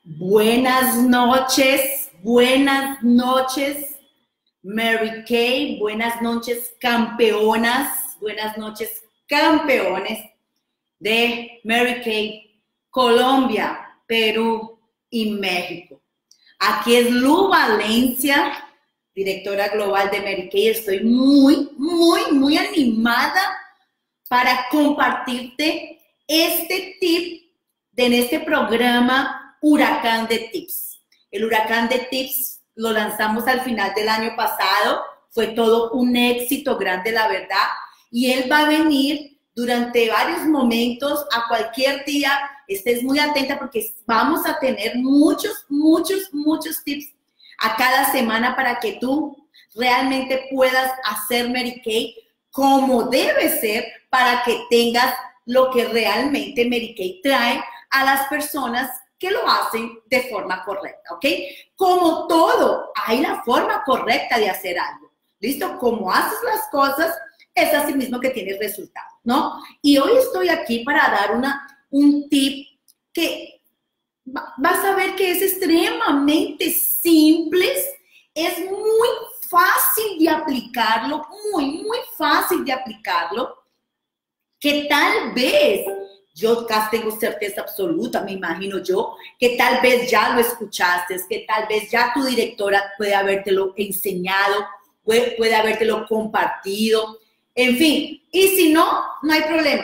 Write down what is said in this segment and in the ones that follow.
Buenas noches, Mary Kay, buenas noches, campeonas, buenas noches, campeones de Mary Kay, Colombia, Perú y México. Aquí es Lu Valencia, directora global de Mary Kay. Estoy muy animada para compartirte este tip en este programa Huracán de Tips. El Huracán de Tips lo lanzamos al final del año pasado, fue todo un éxito grande, la verdad, y él va a venir durante varios momentos, a cualquier día. Estés muy atenta porque vamos a tener muchos tips a cada semana para que tú realmente puedas hacer Mary Kay como debe ser, para que tengas lo que realmente Mary Kay trae a las personas que lo hacen de forma correcta, ¿ok? Como todo, hay la forma correcta de hacer algo, ¿listo? Como haces las cosas, es así mismo que tienes resultados, ¿no? Y hoy estoy aquí para dar un tip que vas a ver que es extremadamente simple, es muy fácil de aplicarlo, muy fácil de aplicarlo, que tal vez, yo casi tengo certeza absoluta, me imagino yo, que tal vez ya lo escuchaste, que tal vez ya tu directora puede habértelo enseñado, puede habértelo compartido, en fin. Y si no, no hay problema.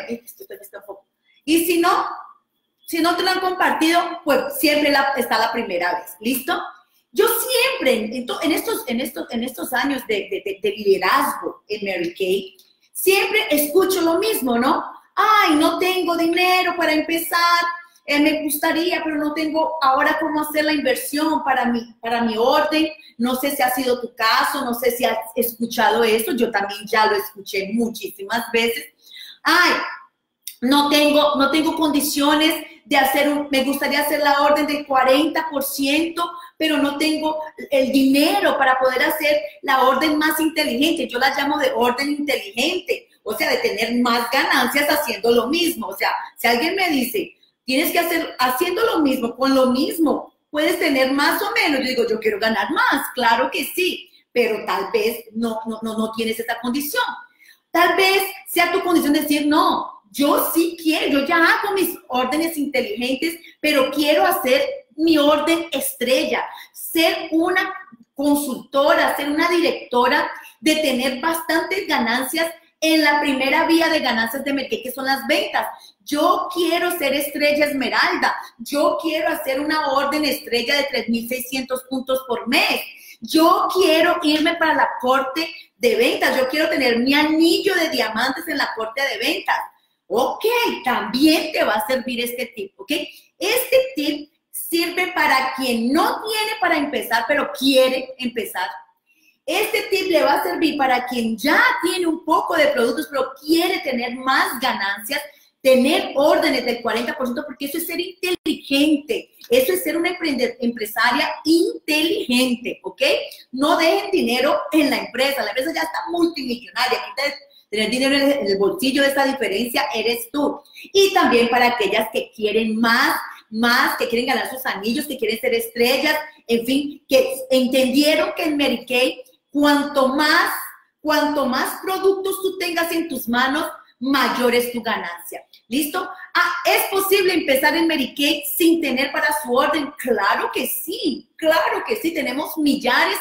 Y si no te lo han compartido, pues siempre está la primera vez, ¿listo? Yo siempre, en estos años de liderazgo en Mary Kay, siempre escucho lo mismo, ¿no? Ay, no tengo dinero para empezar, me gustaría, pero no tengo ahora cómo hacer la inversión para mi orden. No sé si ha sido tu caso, no sé si has escuchado esto, yo también ya lo escuché muchísimas veces. Ay, no tengo condiciones de me gustaría hacer la orden del 40%, pero no tengo el dinero para poder hacer la orden más inteligente. Yo la llamo de orden inteligente, o sea, de tener más ganancias haciendo lo mismo. O sea, si alguien me dice, tienes que hacer, haciendo lo mismo, con lo mismo, puedes tener más o menos. Yo digo, yo quiero ganar más, claro que sí, pero tal vez no tienes esa condición. Tal vez sea tu condición de decir, no, yo sí quiero, yo ya hago mis órdenes inteligentes, pero quiero hacer mi orden estrella, ser una consultora, ser una directora, de tener bastantes ganancias en la primera vía de ganancias de Mary Kay, que son las ventas. Yo quiero ser estrella esmeralda, yo quiero hacer una orden estrella de 3,600 puntos por mes, yo quiero irme para la corte de ventas, yo quiero tener mi anillo de diamantes en la corte de ventas. Ok, también te va a servir este tip, ¿ok? Este tip sirve para quien no tiene para empezar, pero quiere empezar. Este tip le va a servir para quien ya tiene un poco de productos, pero quiere tener más ganancias, tener órdenes del 40%, porque eso es ser inteligente, eso es ser una empresaria inteligente, ¿ok? No dejen dinero en la empresa ya está multimillonaria, tener dinero en el bolsillo de esta diferencia eres tú. Y también para aquellas que quieren más, que quieren ganar sus anillos, que quieren ser estrellas, en fin, que entendieron que en Mary Kay, cuanto más productos tú tengas en tus manos, mayor es tu ganancia. ¿Listo? ¿Es posible empezar en Mary Kay sin tener para su orden? Claro que sí, tenemos millares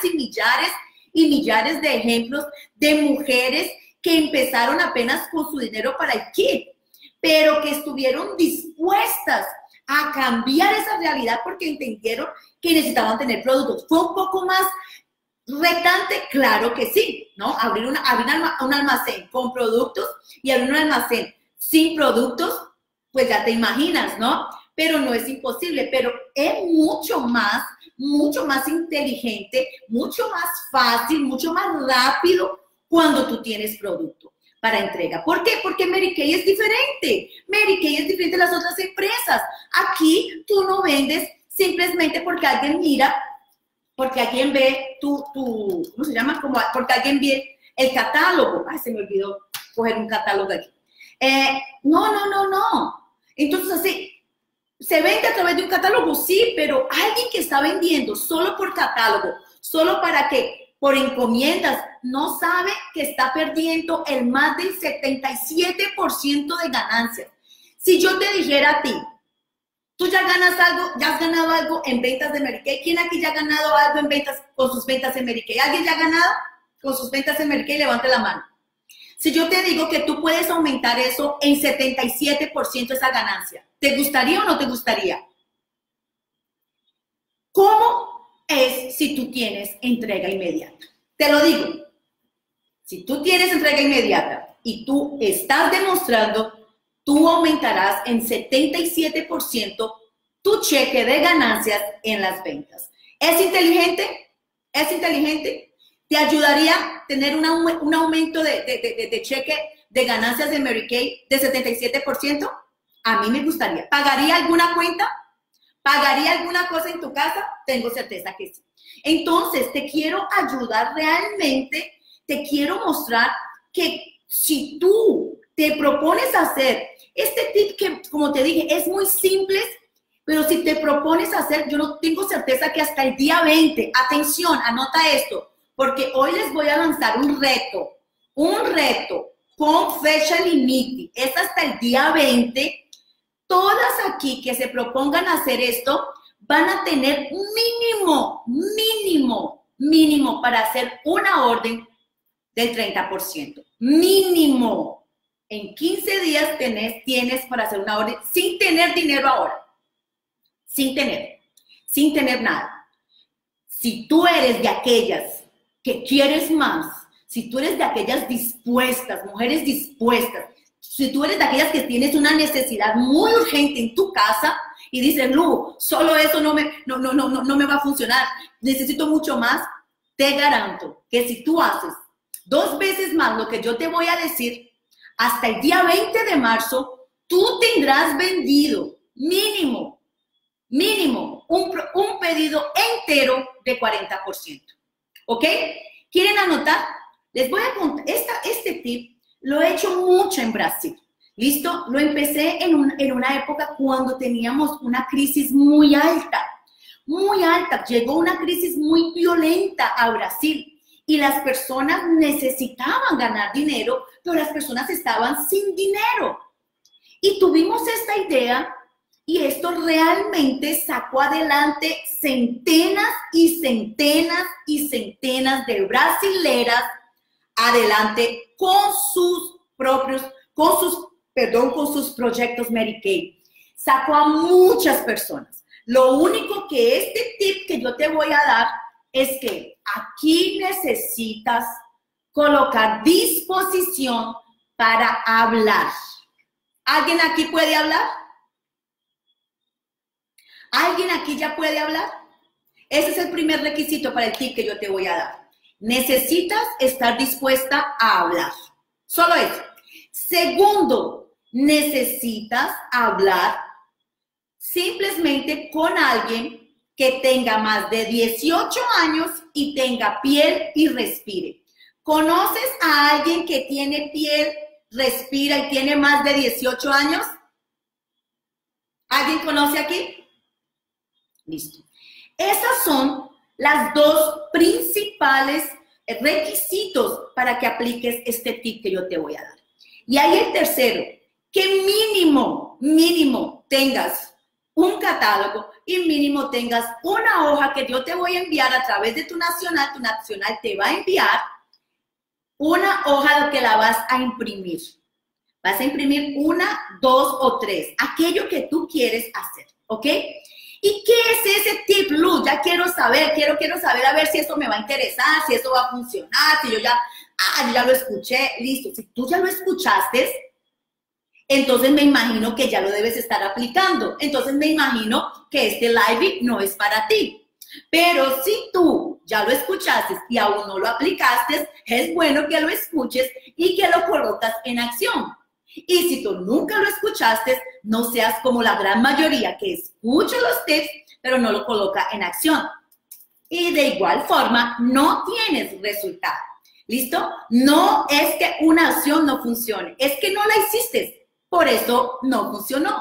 y millares de ejemplos de mujeres que empezaron apenas con su dinero para el kit, pero que estuvieron dispuestas a cambiar esa realidad porque entendieron que necesitaban tener productos. ¿Fue un poco más retante? Claro que sí, ¿no? Abrir un almacén con productos y abrir un almacén sin productos, pues ya te imaginas, ¿no? Pero no es imposible, pero es mucho más inteligente, mucho más fácil, mucho más rápido cuando tú tienes producto para entrega. ¿Por qué? Porque Mary Kay es diferente. Mary Kay es diferente de las otras empresas. Aquí tú no vendes simplemente porque alguien mira, porque alguien ve ¿cómo se llama? Porque alguien ve el catálogo. Ay, se me olvidó coger un catálogo aquí. No. Entonces, así, ¿Se vende a través de un catálogo? Sí, pero alguien que está vendiendo solo por catálogo, solo para que, por encomiendas, no sabe que está perdiendo el más del 77% de ganancias. Si yo te dijera a ti, tú ya ganas algo, ya has ganado algo en ventas de Mary Kay. ¿Quién aquí ya ha ganado algo en ventas, con sus ventas en Mary Kay? ¿Alguien ya ha ganado con sus ventas en Mary Kay? Levante la mano. Si yo te digo que tú puedes aumentar eso en 77% esa ganancia, ¿te gustaría o no te gustaría? ¿Cómo es si tú tienes entrega inmediata? Te lo digo. Si tú tienes entrega inmediata y tú estás demostrando, tú aumentarás en 77% tu cheque de ganancias en las ventas. ¿Es inteligente? ¿Es inteligente? ¿Te ayudaría a tener un aumento de cheque de ganancias de Mary Kay de 77%? A mí me gustaría. ¿Pagaría alguna cuenta? ¿Pagaría alguna cosa en tu casa? Tengo certeza que sí. Entonces, te quiero ayudar realmente, te quiero mostrar que si tú te propones hacer este tip que, como te dije, es muy simple, pero si te propones hacer, yo no tengo certeza que hasta el día 20, atención, anota esto, porque hoy les voy a lanzar un reto con fecha límite, es hasta el día 20. Todas aquí que se propongan hacer esto van a tener mínimo para hacer una orden del 30%. Mínimo. En 15 días tienes para hacer una orden sin tener dinero ahora. Sin tener nada. Si tú eres de aquellas que quieres más, si tú eres de aquellas dispuestas, mujeres dispuestas, si tú eres de aquellas que tienes una necesidad muy urgente en tu casa y dices, Lu, solo eso no me va a funcionar, necesito mucho más, te garanto que si tú haces 2 veces más lo que yo te voy a decir, hasta el día 20 de marzo, tú tendrás vendido mínimo, un pedido entero de 40%. ¿Ok? ¿Quieren anotar? Les voy a contar, este tip lo he hecho mucho en Brasil. ¿Listo? Lo empecé en una época cuando teníamos una crisis muy alta. Llegó una crisis muy violenta a Brasil y las personas necesitaban ganar dinero, pero las personas estaban sin dinero. Y tuvimos esta idea y esto realmente sacó adelante centenas y centenas y centenas de brasileras adelante con sus proyectos Mary Kay. Sacó a muchas personas. Lo único que este tip que yo te voy a dar es que aquí necesitas colocar disposición para hablar. ¿Alguien aquí puede hablar? ¿Alguien aquí ya puede hablar? Ese es el primer requisito para el tip que yo te voy a dar. Necesitas estar dispuesta a hablar. Solo eso. Segundo, necesitas hablar simplemente con alguien que tenga más de 18 años y tenga piel y respire. ¿Conoces a alguien que tiene piel, respira y tiene más de 18 años? ¿Alguien conoce aquí? Listo. Esas son las 2 principales requisitos para que apliques este tip que yo te voy a dar. Y hay el tercero, que mínimo tengas un catálogo y mínimo tengas una hoja que yo te voy a enviar a través de tu nacional te va a enviar una hoja que la vas a imprimir. Vas a imprimir 1, 2 o 3, aquello que tú quieres hacer, ¿ok? ¿Y qué es ese tip, Lu? Ya quiero saber, quiero saber a ver si esto me va a interesar, si esto va a funcionar, si yo ya lo escuché, listo. Si tú ya lo escuchaste, entonces me imagino que ya lo debes estar aplicando. Entonces me imagino que este live no es para ti. Pero si tú ya lo escuchaste y aún no lo aplicaste, es bueno que lo escuches y que lo colocas en acción. Y si tú nunca lo escuchaste, no seas como la gran mayoría que escucha los tips, pero no lo coloca en acción. Y de igual forma, no tienes resultado. ¿Listo? No es que una acción no funcione, es que no la hiciste. Por eso no funcionó.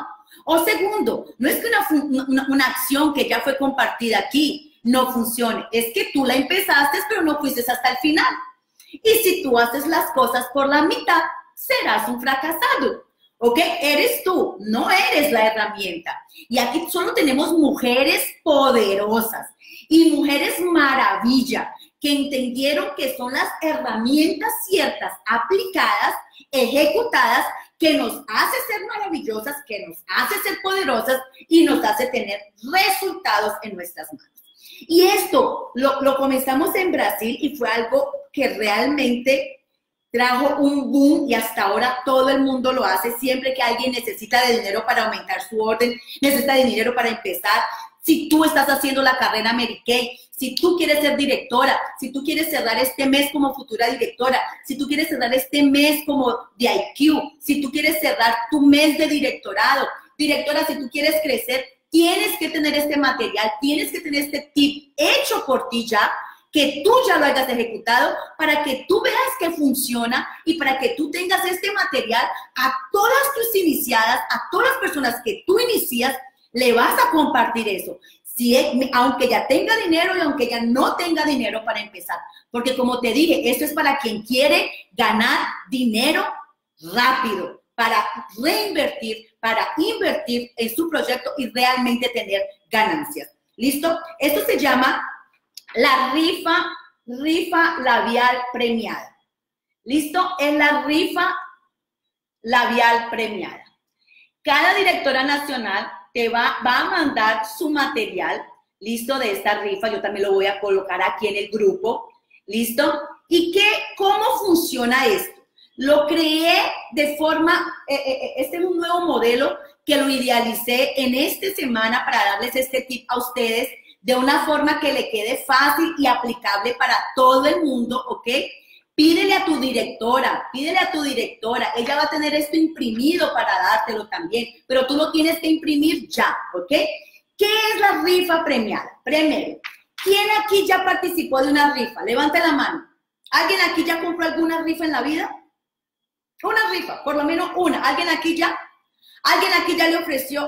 O segundo, no es que una acción que ya fue compartida aquí no funcione, es que tú la empezaste, pero no fuiste hasta el final. Y si tú haces las cosas por la mitad, serás un fracasado. ¿Ok? Eres tú, no eres la herramienta. Y aquí solo tenemos mujeres poderosas y mujeres maravilla que entendieron que son las herramientas ciertas, aplicadas, ejecutadas, que nos hace ser maravillosas, que nos hace ser poderosas y nos hace tener resultados en nuestras manos. Y esto lo comenzamos en Brasil y fue algo que realmente trajo un boom y hasta ahora todo el mundo lo hace. Siempre que alguien necesita de dinero para aumentar su orden, necesita de dinero para empezar. Si tú estás haciendo la carrera Mary Kay, si tú quieres ser directora, si tú quieres cerrar este mes como futura directora, si tú quieres cerrar este mes como de IQ, si tú quieres cerrar tu mes de directorado, directora, si tú quieres crecer, tienes que tener este material, tienes que tener este tip hecho por ti ya, que tú ya lo hayas ejecutado, para que tú veas que funciona y para que tú tengas este material a todas tus iniciadas, a todas las personas que tú inicias, le vas a compartir eso. Si aunque ya tenga dinero y aunque ya no tenga dinero para empezar. Porque como te dije, esto es para quien quiere ganar dinero rápido, para reinvertir, para invertir en su proyecto y realmente tener ganancias. ¿Listo? Esto se llama la rifa labial premiada. ¿Listo? Es la rifa labial premiada. Cada directora nacional te va a mandar su material, ¿listo? De esta rifa. Yo también lo voy a colocar aquí en el grupo, ¿listo? ¿Y cómo funciona esto? Lo creé de forma, este es un nuevo modelo que lo idealicé en esta semana para darles este tip a ustedes de una forma que le quede fácil y aplicable para todo el mundo, ¿ok? Pídele a tu directora, ella va a tener esto imprimido para dártelo también, pero tú lo tienes que imprimir ya, ¿ok? ¿Qué es la rifa premiada? Primero, ¿quién aquí ya participó de una rifa? Levante la mano. ¿Alguien aquí ya compró alguna rifa en la vida? Una rifa, por lo menos una. ¿Alguien aquí ya? ¿Alguien aquí ya le ofreció,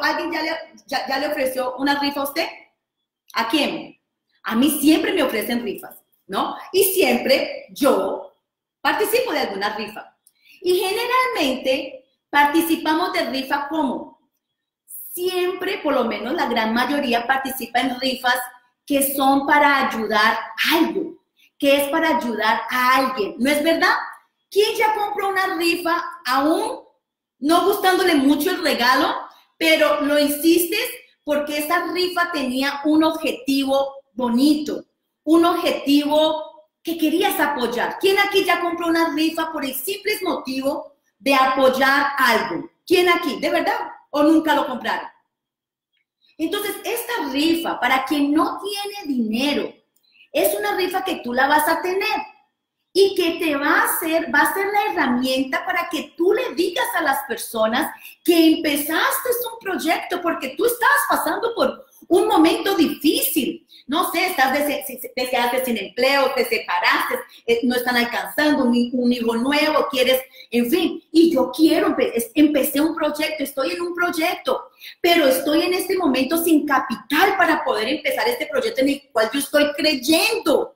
ya le ofreció una rifa a usted? ¿A quién? A mí siempre me ofrecen rifas, ¿no? Y siempre yo participo de alguna rifa. Y generalmente participamos de rifa ¿cómo? Siempre, por lo menos la gran mayoría, participa en rifas que son para ayudar a algo, que es para ayudar a alguien. ¿No es verdad? ¿Quién ya compró una rifa aún no gustándole mucho el regalo, pero lo hiciste porque esa rifa tenía un objetivo bonito, un objetivo que querías apoyar? ¿Quién aquí ya compró una rifa por el simple motivo de apoyar algo? ¿Quién aquí? ¿De verdad? ¿O nunca lo compraron? Entonces, esta rifa, para quien no tiene dinero, es una rifa que tú la vas a tener y que te va a ser la herramienta para que tú le digas a las personas que empezaste un proyecto porque tú estabas pasando por un momento difícil. No sé, te quedaste sin empleo, te separaste, no están alcanzando un hijo nuevo, quieres, en fin. Y yo empecé un proyecto, estoy en un proyecto, pero estoy en este momento sin capital para poder empezar este proyecto en el cual yo estoy creyendo.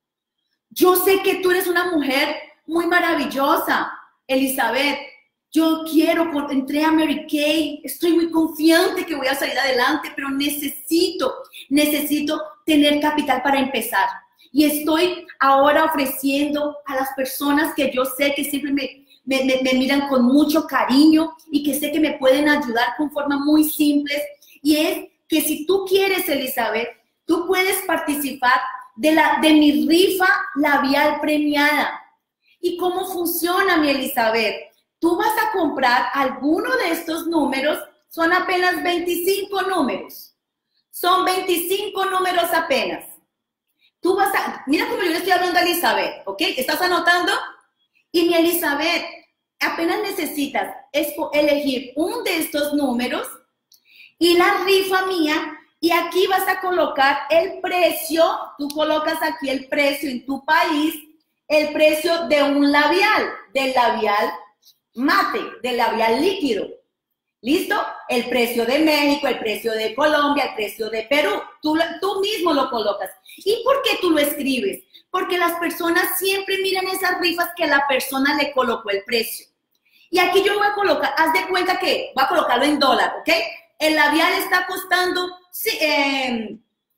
Yo sé que tú eres una mujer muy maravillosa, Elizabeth. Yo entré a Mary Kay, estoy muy confiante que voy a salir adelante, pero necesito tener capital para empezar. Y estoy ahora ofreciendo a las personas que yo sé que siempre me miran con mucho cariño y que sé que me pueden ayudar con formas muy simples. Y es que si tú quieres, Elizabeth, tú puedes participar de mi rifa labial premiada. ¿Y cómo funciona, mi Elizabeth? Tú vas a comprar alguno de estos números, son apenas 25 números. Son 25 números apenas. Tú mira como yo le estoy hablando a Elizabeth, ¿ok? ¿Estás anotando? Y mi Elizabeth, apenas necesitas elegir uno de estos números y la rifa mía. Y aquí vas a colocar el precio, tú colocas aquí el precio en tu país, el precio de un labial, del labial mate, del labial líquido. ¿Listo? El precio de México, el precio de Colombia, el precio de Perú. Tú mismo lo colocas. ¿Y por qué tú lo escribes? Porque las personas siempre miran esas rifas que la persona le colocó el precio. Y aquí yo voy a colocar, haz de cuenta que voy a colocarlo en dólar, ¿ok? El labial está costando $6,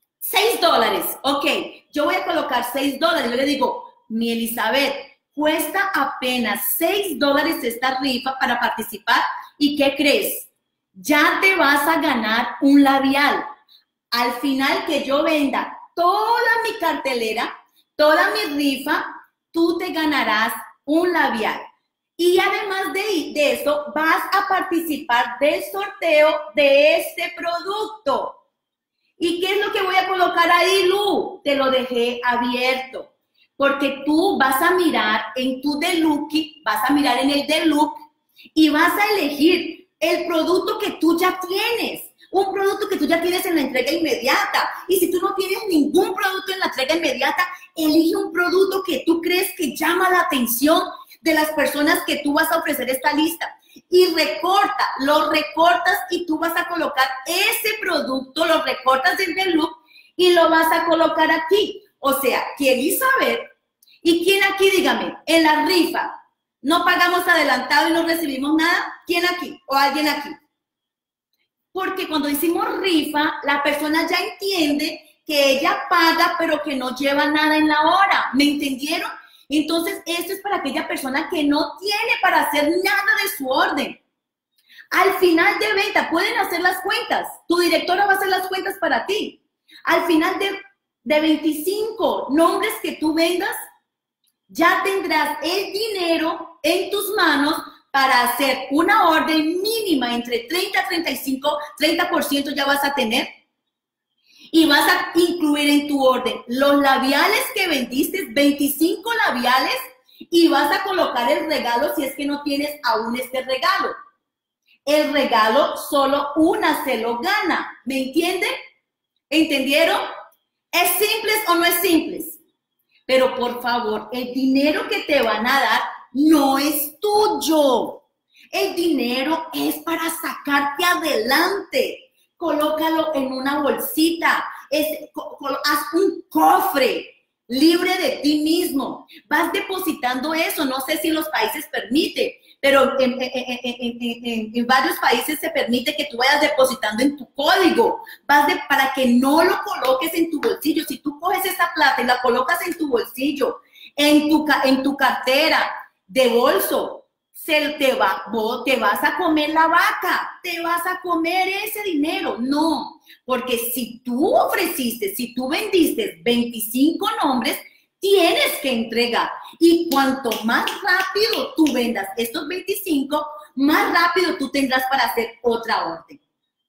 ¿ok? Yo voy a colocar $6. Yo le digo, mi Elizabeth, cuesta apenas $6 esta rifa para participar. ¿Y qué crees? Ya te vas a ganar un labial. Al final que yo venda toda mi cartelera, toda mi rifa, tú te ganarás un labial. Y además de eso, vas a participar del sorteo de este producto. ¿Y qué es lo que voy a colocar ahí, Lu? Te lo dejé abierto. Porque tú vas a mirar en tu Deluxe, vas a mirar en el Deluxe y vas a elegir el producto que tú ya tienes. Un producto que tú ya tienes en la entrega inmediata. Y si tú no tienes ningún producto en la entrega inmediata, elige un producto que tú crees que llama la atención de las personas que tú vas a ofrecer esta lista. Y lo recortas y tú vas a colocar ese producto, lo recortas del Deluxe y lo vas a colocar aquí. O sea, que Elizabeth, ¿y quién aquí, dígame, en la rifa no pagamos adelantado y no recibimos nada? ¿Quién aquí? ¿O alguien aquí? Porque cuando hicimos rifa, la persona ya entiende que ella paga, pero que no lleva nada en la hora. ¿Me entendieron? Entonces, esto es para aquella persona que no tiene para hacer nada de su orden. Al final de venta, pueden hacer las cuentas. Tu directora va a hacer las cuentas para ti. Al final de 25 nombres que tú vendas, ya tendrás el dinero en tus manos para hacer una orden mínima entre 30 a 35, 30% ya vas a tener. Y vas a incluir en tu orden los labiales que vendiste, 25 labiales, y vas a colocar el regalo si es que no tienes aún este regalo. El regalo solo una se lo gana. ¿Me entienden? ¿Entendieron? ¿Es simple o no es simple? Pero por favor, el dinero que te van a dar no es tuyo. El dinero es para sacarte adelante. Colócalo en una bolsita. Haz un cofre libre de ti mismo. Vas depositando eso. No sé si los países permiten, pero en varios países se permite que tú vayas depositando en tu código. Para que no lo coloques en tu bolsillo. Si tú coges esa plata y la colocas en tu bolsillo, en tu cartera de bolso, te vas a comer la vaca, te vas a comer ese dinero. No, porque si tú si tú vendiste 25 nombres, tienes que entregar. Y cuanto más rápido tú vendas estos 25, más rápido tú tendrás para hacer otra orden.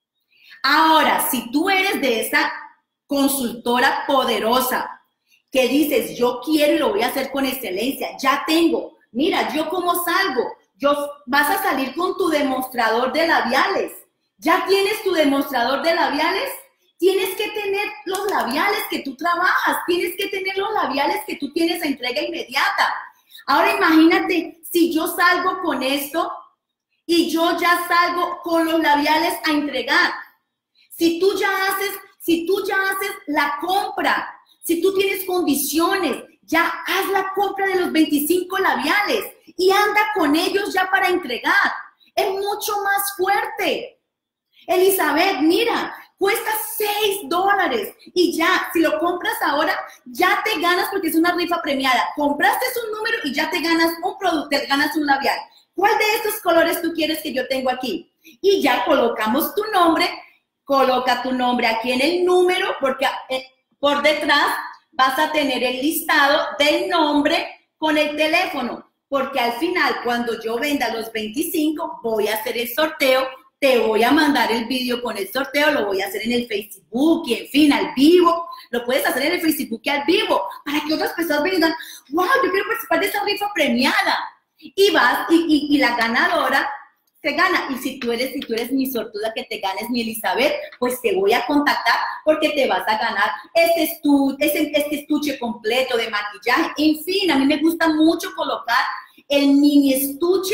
Ahora, si tú eres de esa consultora poderosa que dices, yo quiero y lo voy a hacer con excelencia, ya tengo, mira, yo cómo salgo, vas a salir con tu demostrador de labiales. ¿Ya tienes tu demostrador de labiales? Tienes que tener los labiales que tú trabajas, tienes que tener los labiales que tú tienes a entrega inmediata. Ahora imagínate si yo salgo con esto y yo ya salgo con los labiales a entregar. Si tú ya haces la compra, si tú tienes condiciones, ya haz la compra de los 25 labiales y anda con ellos ya para entregar. Es mucho más fuerte. Elizabeth, mira, cuesta $6 y ya, si lo compras ahora, ya te ganas porque es una rifa premiada. Compraste un número y ya te ganas un producto, te ganas un labial. ¿Cuál de estos colores tú quieres que yo tengo aquí? Y ya colocamos tu nombre, coloca tu nombre aquí en el número porque por detrás vas a tener el listado del nombre con el teléfono. Porque al final, cuando yo venda los 25, voy a hacer el sorteo, te voy a mandar el vídeo con el sorteo, lo voy a hacer en el Facebook y en fin, al vivo. Lo puedes hacer en el Facebook y al vivo para que otras personas vengan, wow, yo quiero participar de esa rifa premiada. Y vas y la ganadora se gana. Y si tú eres mi sortuda que te ganes, mi Elizabeth, pues te voy a contactar porque te vas a ganar este estuche completo de maquillaje. En fin, a mí me gusta mucho colocar el mini estuche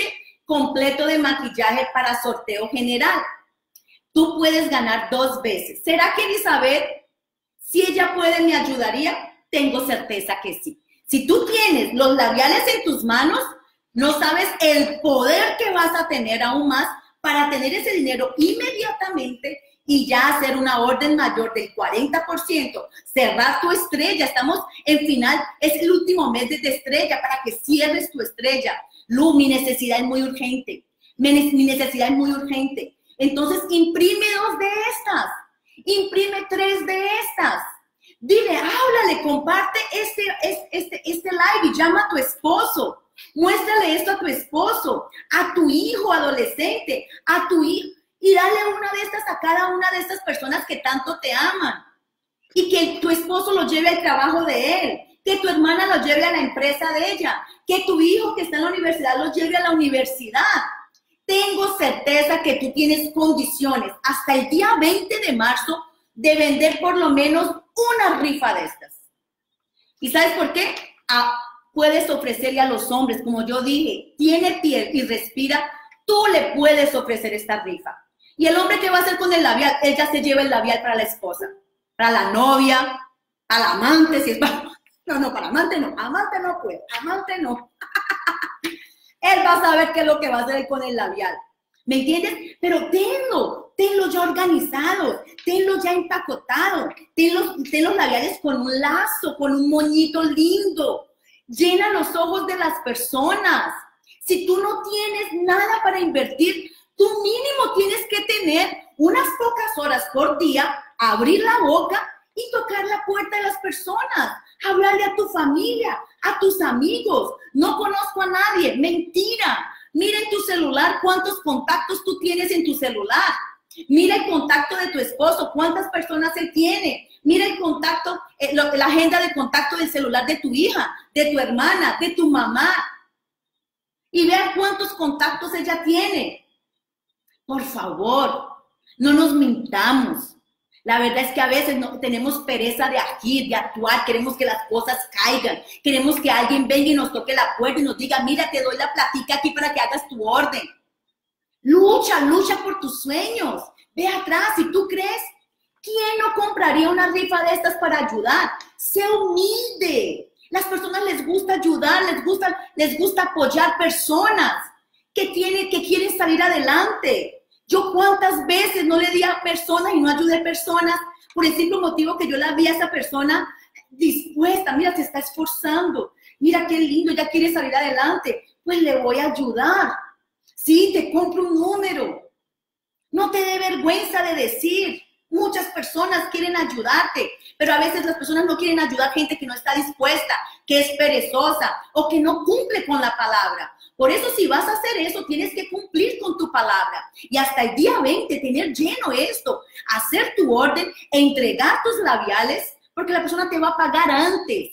completo de maquillaje para sorteo general. Tú puedes ganar 2 veces. ¿Será que Elizabeth, si ella puede, me ayudaría? Tengo certeza que sí. Si tú tienes los labiales en tus manos, no sabes el poder que vas a tener aún más para tener ese dinero inmediatamente y ya hacer una orden mayor del 40%, cerrar tu estrella. Estamos en final, es el último mes de estrella para que cierres tu estrella. Lu, mi necesidad es muy urgente. Mi necesidad es muy urgente. Entonces, imprime 2 de estas. Imprime 3 de estas. Dile, háblale, comparte este live y llama a tu esposo. Muéstrale esto a tu esposo, a tu hijo adolescente, a tu hijo. Y dale una de estas a cada una de estas personas que tanto te aman. Y que tu esposo lo lleve al trabajo de él. Que tu hermana lo lleve a la empresa de ella. Que tu hijo que está en la universidad lo lleve a la universidad. Tengo certeza que tú tienes condiciones hasta el día 20 de marzo de vender por lo menos una rifa de estas. ¿Y sabes por qué? Puedes ofrecerle a los hombres, como yo dije, tiene piel y respira, tú le puedes ofrecer esta rifa. Y el hombre, ¿qué va a hacer con el labial? Él ya se lleva el labial para la esposa, para la novia, para la amante, si es para... No, para amante no puede, amante no. Él va a saber qué es lo que va a hacer con el labial. ¿Me entiendes? Pero tenlo ya organizado, tenlo ya empacotado, ten los labiales con un lazo, con un moñito lindo. Llena los ojos de las personas. Si tú no tienes nada para invertir, tú mínimo tienes que tener unas pocas horas por día, abrir la boca y tocar la puerta de las personas. Hablarle a tu familia, a tus amigos. No conozco a nadie. Mentira. Mira en tu celular cuántos contactos tú tienes en tu celular. Mira el contacto de tu esposo, cuántas personas él tiene. Mira el contacto, la agenda de contacto del celular de tu hija, de tu hermana, de tu mamá. Y vea cuántos contactos ella tiene. Por favor, no nos mintamos. La verdad es que a veces no, tenemos pereza de agir, de actuar. Queremos que las cosas caigan. Queremos que alguien venga y nos toque la puerta y nos diga, mira, te doy la platica aquí para que hagas tu orden. Lucha por tus sueños. Ve atrás, si tú crees, ¿quién no compraría una rifa de estas para ayudar? Sé humilde. Las personas les gusta ayudar, les gusta apoyar personas que quieren salir adelante. Yo cuántas veces no le di a personas y no ayudé a personas por el simple motivo que yo la vi a esa persona dispuesta. Mira, se está esforzando. Mira qué lindo, ya quiere salir adelante. Pues le voy a ayudar. Sí, te compro un número. No te dé vergüenza de decir. Muchas personas quieren ayudarte, pero a veces las personas no quieren ayudar a gente que no está dispuesta, que es perezosa o que no cumple con la palabra. Por eso, si vas a hacer eso, tienes que cumplir con tu palabra. Y hasta el día 20, tener lleno esto, hacer tu orden, entregar tus labiales, porque la persona te va a pagar antes.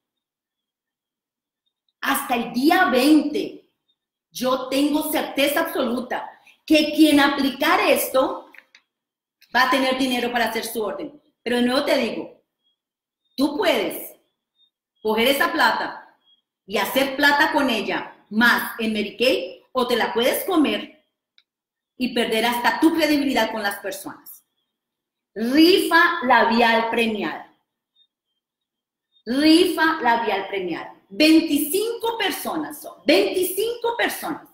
Hasta el día 20, yo tengo certeza absoluta que quien aplicar esto va a tener dinero para hacer su orden. Pero de nuevo te digo, tú puedes coger esa plata y hacer plata con ella más en Mary Kay, o te la puedes comer y perder hasta tu credibilidad con las personas. Rifa labial premiada. Rifa labial premiada. 25 personas son, 25 personas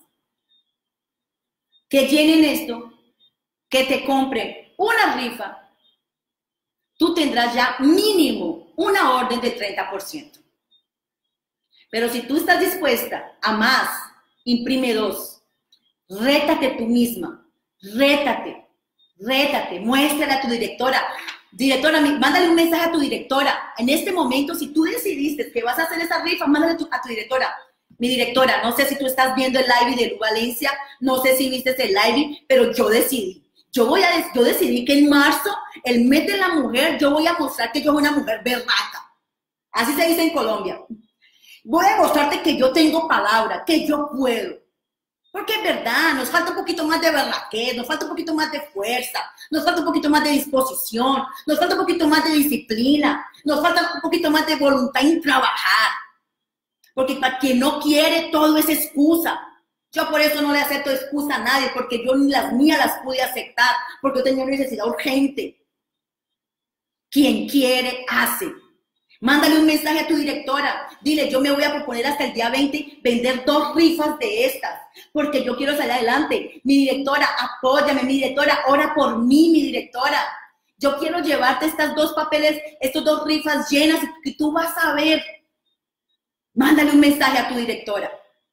que llenen esto, que te compren una rifa, tú tendrás ya mínimo una orden de 30%. Pero si tú estás dispuesta a más, imprime 2. Rétate tú misma. Rétate. Muéstrale a tu directora. Directora, mándale un mensaje a tu directora. En este momento, si tú decidiste que vas a hacer esa rifa, mándale a tu directora. Mi directora, no sé si tú estás viendo el live de Lu Valencia, no sé si viste el live, pero yo decidí. Yo decidí que en marzo, el mes de la mujer, yo voy a mostrar que yo soy una mujer berraca. Así se dice en Colombia. Voy a mostrarte que yo tengo palabra, que yo puedo. Porque es verdad, nos falta un poquito más de berraquez, nos falta un poquito más de fuerza, nos falta un poquito más de disposición, nos falta un poquito más de disciplina, nos falta un poquito más de voluntad en trabajar. Porque para quien no quiere, todo es excusa. Yo por eso no le acepto excusa a nadie, porque yo ni las mías las pude aceptar, porque yo tenía necesidad urgente. Quien quiere, hace. Mándale un mensaje a tu directora. Dile, yo me voy a proponer hasta el día 20 vender 2 rifas de estas, porque yo quiero salir adelante. Mi directora, apóyame. Mi directora, ora por mí, mi directora. Yo quiero llevarte estas 2 papeles, estas 2 rifas llenas y tú vas a ver. Mándale un mensaje a tu directora.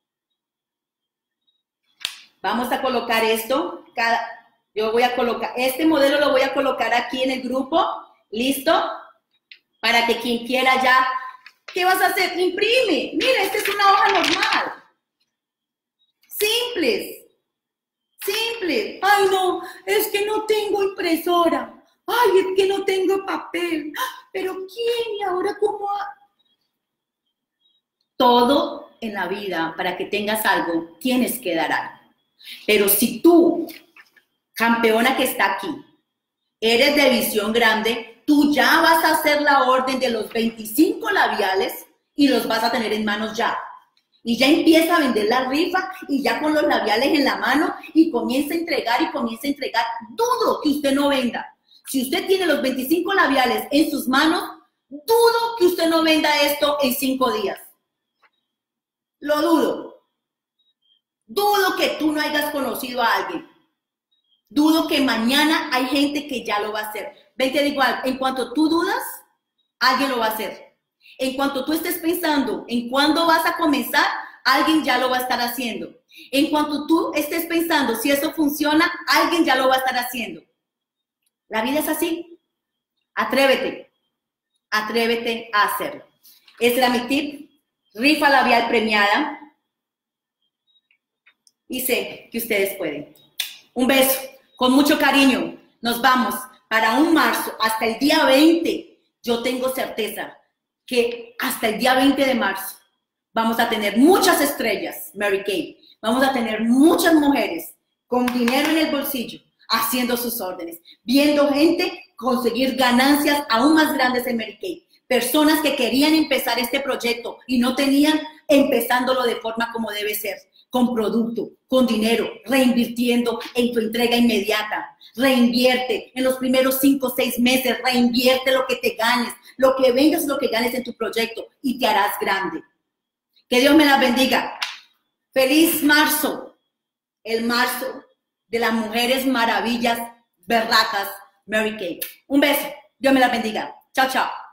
Vamos a colocar esto. Yo voy a colocar, este modelo lo voy a colocar aquí en el grupo. ¿Listo? Para que quien quiera ya, ¿qué vas a hacer? Imprime. Mira, esta es una hoja normal. Simples. Simples. Ay, no, es que no tengo impresora. Ay, es que no tengo papel. Pero ¿quién? ¿Y ahora cómo? Todo en la vida, para que tengas algo, tienes que dar algo. Pero si tú, campeona que está aquí, eres de visión grande, tú ya vas a hacer la orden de los 25 labiales y los vas a tener en manos ya. Y ya empieza a vender la rifa y ya con los labiales en la mano y comienza a entregar y comienza a entregar. Dudo que usted no venda. Si usted tiene los 25 labiales en sus manos, dudo que usted no venda esto en 5 días. Lo dudo. Dudo que tú no hayas conocido a alguien. Dudo que mañana hay gente que ya lo va a hacer. Ven, te digo algo, en cuanto tú dudas, alguien lo va a hacer. En cuanto tú estés pensando en cuándo vas a comenzar, alguien ya lo va a estar haciendo. En cuanto tú estés pensando si eso funciona, alguien ya lo va a estar haciendo. La vida es así. Atrévete. Atrévete a hacerlo. Ese era mi tip. Rifa labial premiada. Y sé que ustedes pueden. Un beso. Con mucho cariño. Nos vamos para un marzo hasta el día 20. Yo tengo certeza que hasta el día 20 de marzo vamos a tener muchas estrellas, Mary Kay. Vamos a tener muchas mujeres con dinero en el bolsillo haciendo sus órdenes, viendo gente conseguir ganancias aún más grandes en Mary Kay. Personas que querían empezar este proyecto y no tenían, empezándolo de forma como debe ser, con producto, con dinero, reinvirtiendo en tu entrega inmediata. Reinvierte en los primeros 5 o 6 meses, reinvierte lo que te ganes, lo que vengas, lo que ganes en tu proyecto y te harás grande. Que Dios me las bendiga. Feliz marzo, el marzo de las mujeres maravillas, berracas, Mary Kay. Un beso, Dios me las bendiga. Chao, chao.